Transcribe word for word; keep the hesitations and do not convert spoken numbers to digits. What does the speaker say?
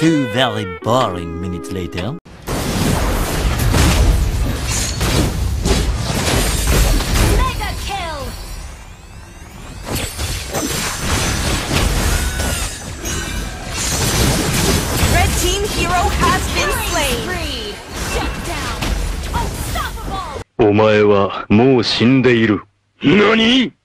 Two very boring minutes later. Mega kill! Red team hero has been slain. Free! Shut down! Unstoppable! お前はもう死んでいる。何？